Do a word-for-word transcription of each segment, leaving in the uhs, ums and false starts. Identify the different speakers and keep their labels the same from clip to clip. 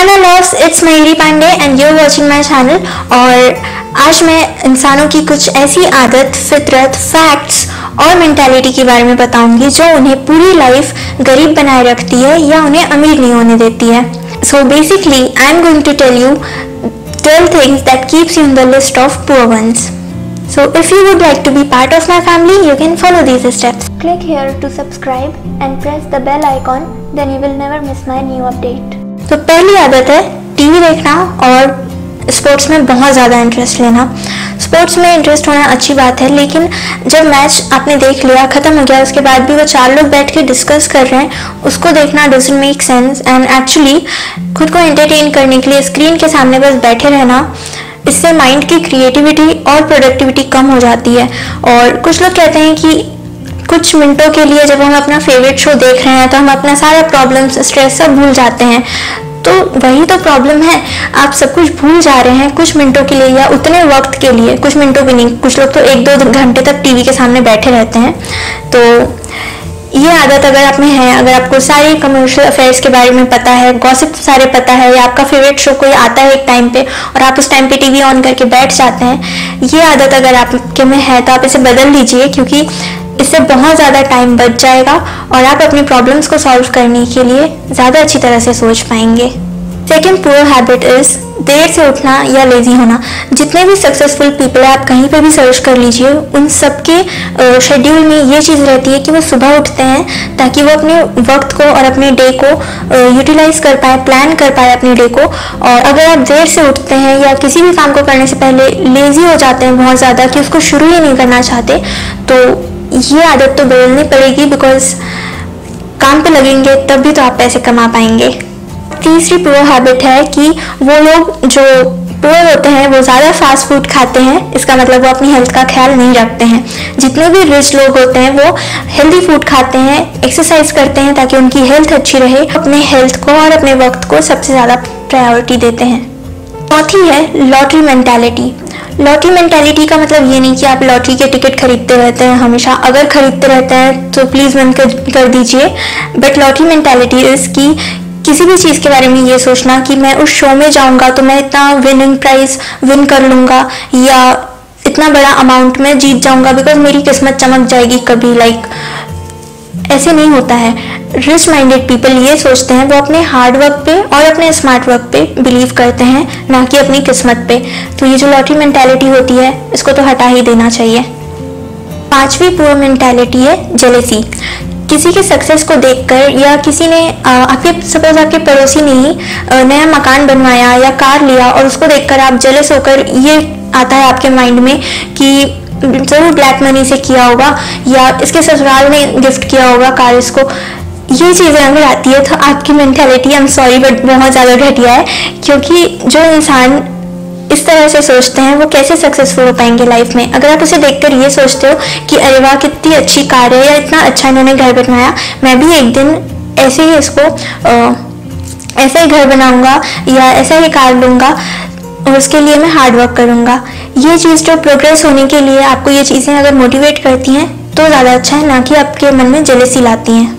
Speaker 1: Hi my loves, it's Mayuri Pandey and you watching my channel. और आज मैं इंसानों की कुछ ऐसी आदत, फितरत, फैक्ट्स और मेंटालिटी के बारे में बताऊंगी जो उन्हें पूरी लाइफ गरीब बनाए रखती है या उन्हें अमीर नहीं होने देती है। So basically I am going to tell you twelve things that keeps you in the list of poor ones. So if you would like to be part of my family, you can follow these steps. Click here to subscribe and press the bell icon, then you will never miss my new update. तो पहली आदत है TV देखना और sports में बहुत ज़्यादा interest लेना। स्पोर्ट्स में इंटरेस्ट होना अच्छी बात है, लेकिन जब मैच आपने देख लिया, ख़त्म हो गया, उसके बाद भी वो चार लोग बैठ के डिस्कस कर रहे हैं, उसको देखना doesn't make sense. And actually खुद को एंटरटेन करने के लिए स्क्रीन के सामने बस बैठे रहना, इससे माइंड की क्रिएटिविटी और प्रोडक्टिविटी कम हो जाती है। और कुछ लोग कहते हैं कि कुछ मिनटों के लिए जब हम अपना फेवरेट शो देख रहे हैं तो हम अपना सारा प्रॉब्लम्स, स्ट्रेस सब भूल जाते हैं। तो वही तो प्रॉब्लम है, आप सब कुछ भूल जा रहे हैं कुछ मिनटों के लिए या उतने वक्त के लिए। कुछ मिनटों भी नहीं, कुछ लोग तो एक दो घंटे तक टीवी के सामने बैठे रहते हैं। तो ये आदत अगर आप में है, अगर आपको सारे कमर्शियल अफेयर्स के बारे में पता है, गॉसिप सारे पता है, या आपका फेवरेट शो कोई आता है एक टाइम पे और आप उस टाइम पे टीवी ऑन करके बैठ जाते हैं, ये आदत अगर आपके में है तो आप इसे बदल लीजिए, क्योंकि इससे बहुत ज़्यादा टाइम बच जाएगा और आप अपनी प्रॉब्लम्स को सॉल्व करने के लिए ज़्यादा अच्छी तरह से सोच पाएंगे। सेकेंड पुअर हैबिट इज़ देर से उठना या लेज़ी होना। जितने भी सक्सेसफुल पीपल है, आप कहीं पे भी सर्च कर लीजिए, उन सबके शेड्यूल में ये चीज़ रहती है कि वो सुबह उठते हैं ताकि वो अपने वक्त को और अपने डे को यूटिलाइज कर पाए, प्लान कर पाए अपने डे को। और अगर आप देर से उठते हैं या किसी भी काम को करने से पहले लेज़ी हो जाते हैं बहुत ज़्यादा कि उसको शुरू ही नहीं करना चाहते, तो ये आदत तो बदलनी पड़ेगी, बिकॉज काम पे लगेंगे तब भी तो आप पैसे कमा पाएंगे। तीसरी पुअर हैबिट है कि वो लोग जो पुअर होते हैं वो ज़्यादा फास्ट फूड खाते हैं। इसका मतलब वो अपनी हेल्थ का ख्याल नहीं रखते हैं। जितने भी रिच लोग होते हैं वो हेल्दी फूड खाते हैं, एक्सरसाइज करते हैं ताकि उनकी हेल्थ अच्छी रहे, अपने हेल्थ को और अपने वक्त को सबसे ज़्यादा प्रायोरिटी देते हैं। चौथी है लॉटरी मेंटालिटी। लॉटरी मेंटालिटी का मतलब ये नहीं कि आप लॉटरी के टिकट खरीदते रहते हैं हमेशा। अगर खरीदते रहते हैं तो प्लीज़ बंद कर, कर दीजिए। बट लॉटरी मेंटालिटी इज़ कि किसी भी चीज़ के बारे में ये सोचना कि मैं उस शो में जाऊंगा तो मैं इतना विनिंग प्राइज विन कर लूँगा या इतना बड़ा अमाउंट में जीत जाऊंगा बिकॉज मेरी किस्मत चमक जाएगी कभी। लाइक ऐसे नहीं होता है। रिच माइंडेड पीपल ये सोचते हैं, वो अपने हार्ड वर्क पे और अपने स्मार्ट वर्क पे बिलीव करते हैं, ना कि अपनी किस्मत पे। तो ये जो लॉटरी मेंटालिटी होती है, इसको तो हटा ही देना चाहिए। पांचवी पुअर मेंटालिटी है जेलेसी। किसी के सक्सेस को देखकर या किसी ने आपके सपोज आपके पड़ोसी ने ही नया मकान बनवाया या कार लिया और उसको देखकर आप जेलस होकर, ये आता है आपके माइंड में कि जरूर ब्लैक मनी से किया होगा या इसके ससुराल ने गिफ्ट किया होगा कार इसको। ये चीज़ें अगर आती है तो आपकी mentality, I am sorry but बहुत ज़्यादा घटिया है, क्योंकि जो इंसान इस तरह से सोचते हैं वो कैसे सक्सेसफुल हो पाएंगे लाइफ में। अगर आप उसे देखकर ये सोचते हो कि अरे वाह कितनी अच्छी कार है या इतना अच्छा इन्होंने घर बनवाया, मैं भी एक दिन ऐसे ही इसको ऐसा ही घर बनाऊंगा या ऐसा ही कार लूँगा और उसके लिए मैं हार्ड वर्क करूँगा। ये चीज़ जो प्रोग्रेस होने के लिए आपको ये चीज़ें अगर मोटिवेट करती हैं तो ज़्यादा अच्छा है, ना कि आपके मन में जेलसी लाती हैं।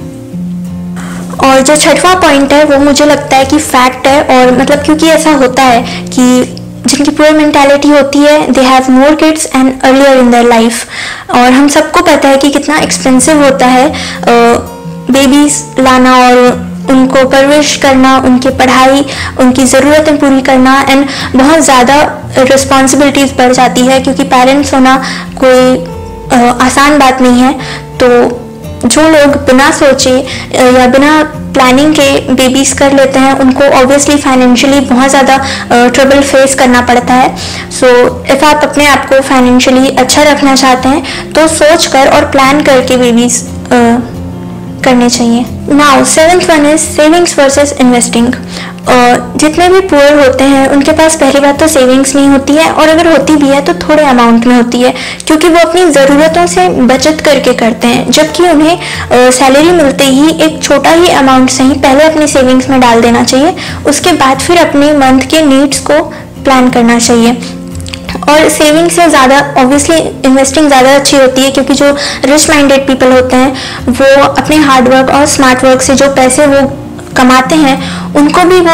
Speaker 1: और जो छठवां पॉइंट है वो मुझे लगता है कि फैक्ट है, और मतलब क्योंकि ऐसा होता है कि जिनकी पुअर मेंटालिटी होती है they have more kids and earlier in their life. और हम सबको पता है कि कितना एक्सपेंसिव होता है बेबीज लाना और उनको परवरिश करना, उनकी पढ़ाई, उनकी ज़रूरतें पूरी करना, एंड बहुत ज़्यादा रिस्पॉन्सिबिलिटीज़ बढ़ जाती है, क्योंकि पेरेंट्स होना कोई आ, आसान बात नहीं है। तो जो लोग बिना सोचे या बिना प्लानिंग के बेबीज़ कर लेते हैं, उनको ऑब्वियसली फाइनेंशियली बहुत ज़्यादा ट्रबल फेस करना पड़ता है। सो इफ़ आप अपने आप को फाइनेंशियली अच्छा रखना चाहते हैं तो सोच कर और प्लान करके बेबीज़ करने चाहिए। Now seventh one is savings versus investing. जितने भी पुअर होते हैं उनके पास पहली बात तो सेविंग्स नहीं होती है, और अगर होती भी है तो थोड़े अमाउंट में होती है, क्योंकि वो अपनी ज़रूरतों से बचत करके करते हैं। जबकि उन्हें सैलरी मिलते ही एक छोटा ही अमाउंट से ही पहले अपनी सेविंग्स में डाल देना चाहिए, उसके बाद फिर अपने मंथ के नीड्स को प्लान करना चाहिए। और सेविंग से ज़्यादा ऑब्वियसली इन्वेस्टिंग ज़्यादा अच्छी होती है, क्योंकि जो रिच माइंडेड पीपल होते हैं वो अपने हार्ड वर्क और स्मार्ट वर्क से जो पैसे वो कमाते हैं उनको भी वो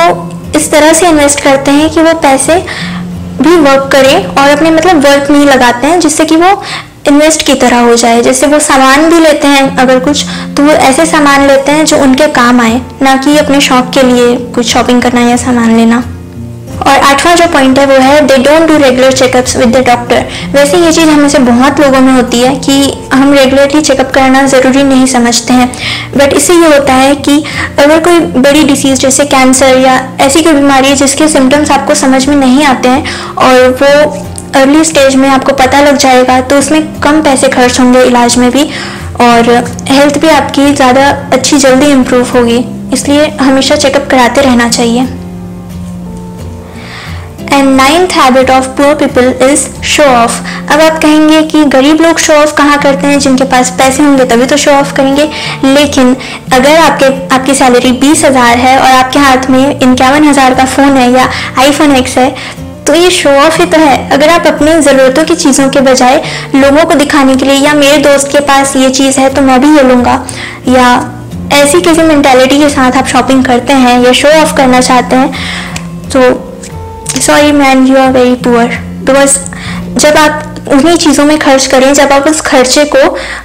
Speaker 1: इस तरह से इन्वेस्ट करते हैं कि वो पैसे भी वर्क करें और अपने मतलब वर्क नहीं लगाते हैं, जिससे कि वो इन्वेस्ट की तरह हो जाए। जैसे वो सामान भी लेते हैं अगर कुछ, तो वो ऐसे सामान लेते हैं जो उनके काम आए, ना कि अपने शौक के लिए कुछ शॉपिंग करना या सामान लेना। और आठवां जो पॉइंट है वो है they don't do regular checkups with the doctor. वैसे ये चीज़ हमें से बहुत लोगों में होती है कि हम रेगुलरली चेकअप करना ज़रूरी नहीं समझते हैं, बट इससे ये होता है कि अगर कोई बड़ी डिसीज़ जैसे कैंसर या ऐसी कोई बीमारी है जिसके सिम्टम्स आपको समझ में नहीं आते हैं और वो अर्ली स्टेज में आपको पता लग जाएगा, तो उसमें कम पैसे खर्च होंगे इलाज में भी, और हेल्थ भी आपकी ज़्यादा अच्छी जल्दी इम्प्रूव होगी। इसलिए हमेशा चेकअप कराते रहना चाहिए। And ninth habit of poor people is show off. अब आप कहेंगे कि गरीब लोग शो ऑफ कहाँ करते हैं, जिनके पास पैसे होंगे तभी तो शो ऑफ करेंगे। लेकिन अगर आपके आपकी सैलरी बीस हज़ार है और आपके हाथ में इक्यावन हज़ार का फ़ोन है या आईफोन एक्स है, तो ये शो ऑफ ही तो है। अगर आप अपनी ज़रूरतों की चीज़ों के बजाय लोगों को दिखाने के लिए या मेरे दोस्त के पास ये चीज़ है तो मैं भी ये लूँगा, या ऐसी किसी मेंटालिटी के साथ आप शॉपिंग करते हैं या शो ऑफ करना चाहते हैं, तो sorry man, you are very poor. Because जब आप उन्हीं चीज़ों में खर्च करें, जब आप उस खर्चे को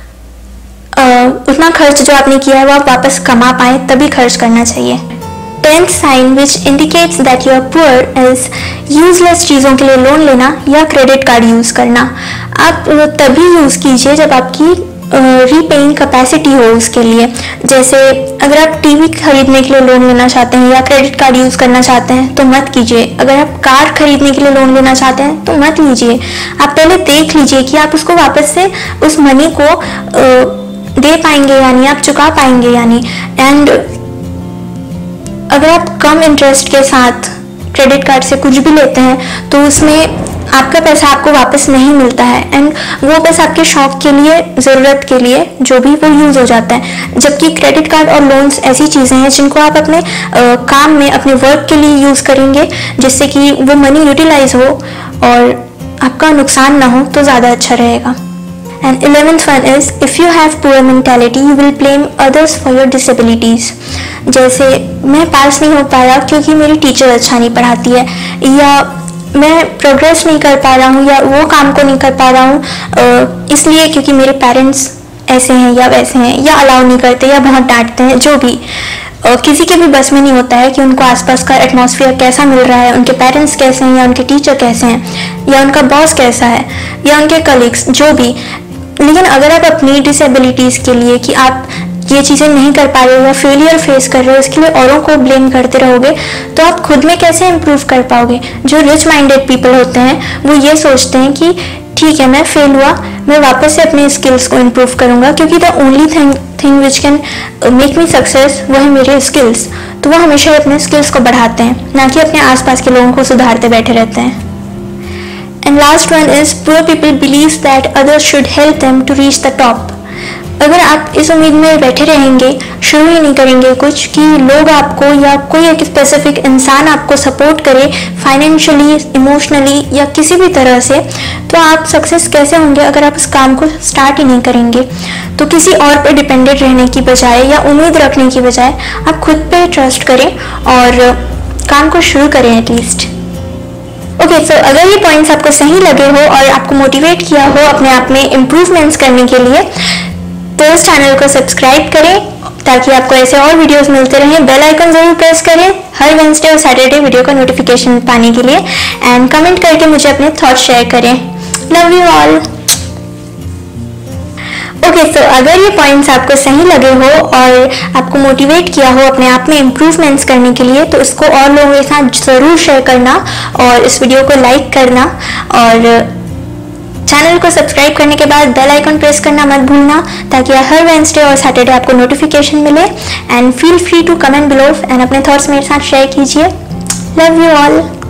Speaker 1: आ, उतना खर्च जो आपने किया है वो आप वापस कमा पाए, तभी खर्च करना चाहिए। Tenth sign which indicates that you are poor is useless चीज़ों के लिए लोन लेना या क्रेडिट कार्ड यूज़ करना। आप तभी यूज़ कीजिए जब आपकी रीपेइंग कैपेसिटी हो उसके लिए। जैसे अगर आप टीवी खरीदने के लिए लोन लेना चाहते हैं या क्रेडिट कार्ड यूज़ करना चाहते हैं तो मत कीजिए। अगर आप कार खरीदने के लिए लोन लेना चाहते हैं तो मत लीजिए। आप पहले देख लीजिए कि आप उसको वापस से उस मनी को दे पाएंगे यानी आप चुका पाएंगे यानी। एंड अगर आप कम इंटरेस्ट के साथ क्रेडिट कार्ड से कुछ भी लेते हैं तो उसमें आपका पैसा आपको वापस नहीं मिलता है, एंड वो पैसा आपके शौक के लिए, ज़रूरत के लिए जो भी वो यूज़ हो जाता है। जबकि क्रेडिट कार्ड और लोन्स ऐसी चीज़ें हैं जिनको आप अपने आ, काम में, अपने वर्क के लिए यूज़ करेंगे, जिससे कि वो मनी यूटिलाइज हो और आपका नुकसान ना हो, तो ज़्यादा अच्छा रहेगा। And eleventh one is if you have poor mentality you will blame others for your disabilities। जैसे मैं पास नहीं हो पाया क्योंकि मेरी टीचर अच्छा नहीं पढ़ाती है, या मैं प्रोग्रेस नहीं कर पा रहा हूँ, या वो काम को नहीं कर पा रहा हूँ इसलिए क्योंकि मेरे पेरेंट्स ऐसे हैं या वैसे हैं, या अलाउ नहीं करते या बहुत डांटते हैं। जो भी किसी के भी बस में नहीं होता है कि उनको आसपास का एटमॉस्फेयर कैसा मिल रहा है, उनके पेरेंट्स कैसे हैं, या उनके टीचर कैसे हैं, या उनका बॉस कैसा है, या उनके कलीग्स, जो भी। लेकिन अगर आप अपनी डिसेबिलिटीज़ के लिए कि आप ये चीज़ें नहीं कर पा रहे हो या फेलियर फेस कर रहे हो, इसके लिए औरों को ब्लेम करते रहोगे, तो आप खुद में कैसे इम्प्रूव कर पाओगे। जो रिच माइंडेड पीपल होते हैं वो ये सोचते हैं कि ठीक है, मैं फेल हुआ, मैं वापस से अपने स्किल्स को इम्प्रूव करूँगा, क्योंकि the only thing thing which can make me success वो है मेरे स्किल्स। तो वो हमेशा अपने स्किल्स को बढ़ाते हैं, ना कि अपने आसपास के लोगों को सुधारते बैठे रहते हैं। And last one is poor people believes that others should help them to reach the top। अगर आप इस उम्मीद में बैठे रहेंगे, शुरू ही नहीं करेंगे कुछ कि लोग आपको या कोई एक स्पेसिफिक इंसान आपको सपोर्ट करे फाइनेंशियली, इमोशनली या किसी भी तरह से, तो आप सक्सेस कैसे होंगे अगर आप उस काम को स्टार्ट ही नहीं करेंगे। तो किसी और पर डिपेंडेंट रहने की बजाय या उम्मीद रखने की बजाय आप खुद पे ट्रस्ट करें और काम को शुरू करें at least. Okay okay, so so अगर ये पॉइंट्स आपको सही लगे हो और आपको मोटिवेट किया हो अपने आप में इम्प्रूवमेंट्स करने के लिए, तो इस चैनल को सब्सक्राइब करें ताकि आपको ऐसे और वीडियोस मिलते रहें। बेल आइकन जरूर प्रेस करें हर वेडनेसडे और सैटरडे वीडियो का नोटिफिकेशन पाने के लिए, एंड कमेंट करके मुझे अपने थॉट्स शेयर करें। Love you all. Okay okay, so so अगर ये पॉइंट्स आपको सही लगे हो और आपको मोटिवेट किया हो अपने आप में इम्प्रूवमेंट्स करने के लिए, तो इसको और लोगों के साथ ज़रूर शेयर करना और इस वीडियो को लाइक करना, और चैनल को सब्सक्राइब करने के बाद बेल आइकन प्रेस करना मत भूलना ताकि हर वेडनेसडे और सैटरडे आपको नोटिफिकेशन मिले। And feel free to comment below and अपने थॉट्स मेरे साथ शेयर कीजिए। Love you all.